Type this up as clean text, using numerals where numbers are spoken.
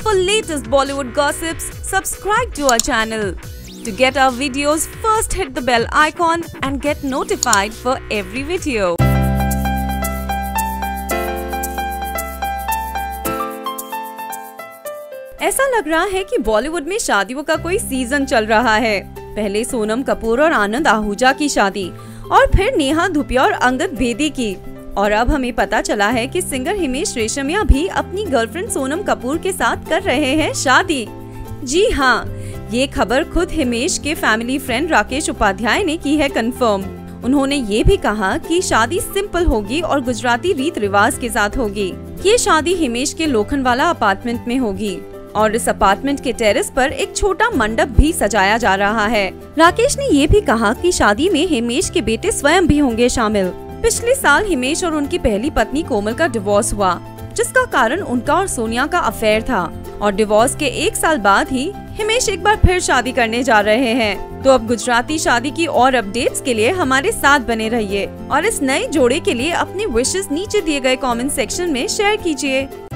For latest Bollywood gossips, subscribe to our channel. To get our videos, first hit the bell icon and get notified for every video. ऐसा लग रहा है कि बॉलीवुड में शादियों का कोई सीजन चल रहा है। पहले सोनम कपूर और आनंद आहूजा की शादी और फिर नेहा धूपिया और अंगद बेदी की, और अब हमें पता चला है कि सिंगर हिमेश रेशमिया भी अपनी गर्लफ्रेंड सोनम कपूर के साथ कर रहे हैं शादी। जी हाँ, ये खबर खुद हिमेश के फैमिली फ्रेंड राकेश उपाध्याय ने की है कंफर्म। उन्होंने ये भी कहा कि शादी सिंपल होगी और गुजराती रीत रिवाज के साथ होगी। ये शादी हिमेश के लोखंडवाला अपार्टमेंट में होगी और इस अपार्टमेंट के टेरेस पर एक छोटा मंडप भी सजाया जा रहा है। राकेश ने ये भी कहा कि शादी में हिमेश के बेटे स्वयं भी होंगे शामिल। पिछले साल हिमेश और उनकी पहली पत्नी कोमल का डिवोर्स हुआ, जिसका कारण उनका और सोनिया का अफेयर था, और डिवोर्स के 1 साल बाद ही हिमेश एक बार फिर शादी करने जा रहे हैं। तो अब गुजराती शादी की और अपडेट्स के लिए हमारे साथ बने रहिए और इस नए जोड़े के लिए अपनी विशेस नीचे दिए गए कमेंट सेक्शन में शेयर कीजिए।